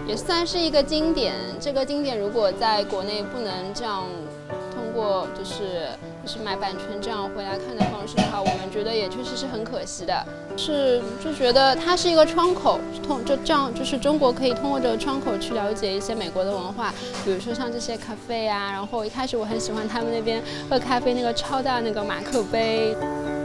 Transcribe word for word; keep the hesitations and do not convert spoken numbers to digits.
也算是一个经典。这个经典如果在国内不能这样通过就是就是买版权这样回来看的方式的话，我们觉得也确实是很可惜的。是就觉得它是一个窗口，通就这样就是中国可以通过这个窗口去了解一些美国的文化，比如说像这些咖啡啊，然后一开始我很喜欢他们那边喝咖啡那个超大那个马克杯。